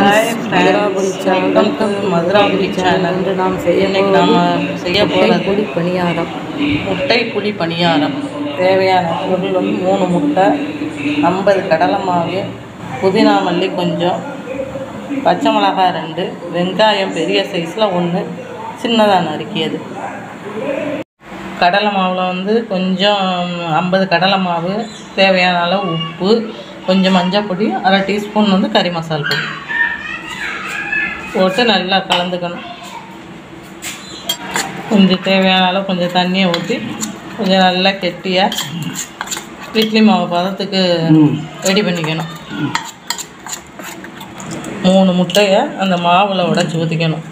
Welcome to Madurapuri channel. இன்னைக்கு நாம் செய்ய போகிறது புளி பணியாரம். முட்டை புளி பணியாரம். தேவையான பொருள் வந்து 3 முட்டை, 50 கடலை மாவு, புதினா மல்லி கொஞ்சம், பச்சை மிளகாய் 2, வெங்காயம் பெரிய சைஸில் 1 சின்னதாக நறுக்கியது. கடலை மாவில் வந்து கொஞ்சம் 50 கடலை மாவு, தேவையான அளவு உப்பு, கொஞ்சம் மஞ்சள் பொடி, 1/2 டீஸ்பூன் வந்து கறி மசால் பொடி போட்டு நல்லா கலந்துக்கணும். கொஞ்சம் தேவையான அளவு கொஞ்சம் தண்ணியை ஊற்றி கொஞ்சம் நல்லா கெட்டியாக இட்லி மாவு பதத்துக்கு ரெடி பண்ணிக்கணும். 3 முட்டையை அந்த மாவில் உடைச்சி ஊற்றிக்கணும்.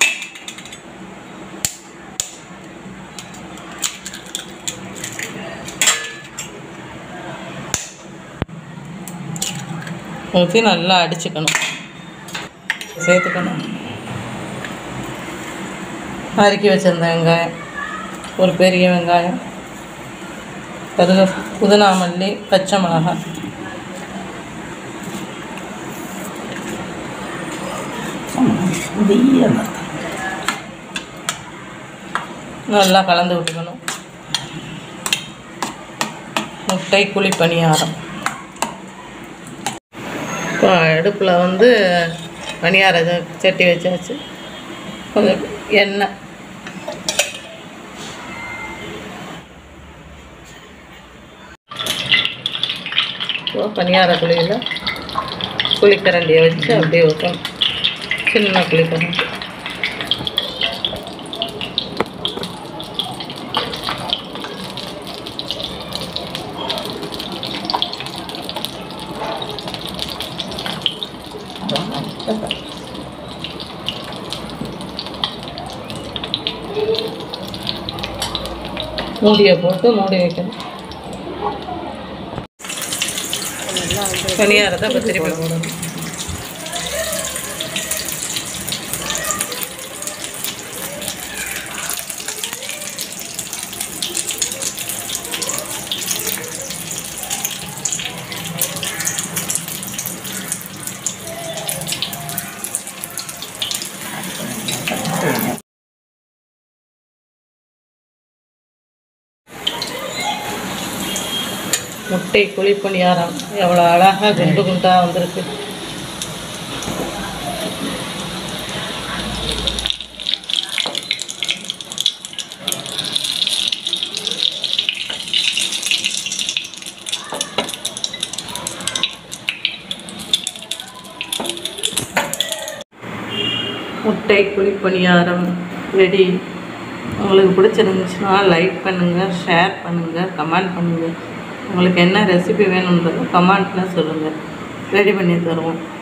ஊற்றி நல்லா அடிச்சுக்கணும். சேர்த்துக்கணும். நறுக்கி வச்சுருந்த வெங்காயம், ஒரு பெரிய வெங்காயம், புதினா மல்லி, பச்சை மிளகாய், நல்லா கலந்து விட்டுக்கணும். முட்டை புளி பணியாரம். இப்போ அடுப்பில் வந்து பணியார சட்டி வச்சாச்சு. கொஞ்சம் எண்ணெய், இப்போ பணியார குழியில் குழிக்கரண்டியை வச்சு அப்படியே ஊற்றணும். சின்ன குழிக்கரண்டி. மூடியை போட்டு மூடி வைக்கணும். பணியாரத்தை இப்போ திருப்பி போடணும். முட்டை புளி பணியாரம் எவ்வளோ அழகாக குண்டு குண்டாக வந்திருக்கு. முட்டை புளி பணியாரம் ரெடி. உங்களுக்கு பிடிச்சிருந்துச்சுன்னா லைக் பண்ணுங்கள், ஷேர் பண்ணுங்கள், கமெண்ட் பண்ணுங்கள். உங்களுக்கு என்ன ரெசிபி வேணுன்றதை கமெண்ட்டில் சொல்லுங்கள். ரெடி பண்ணி தருவோம்.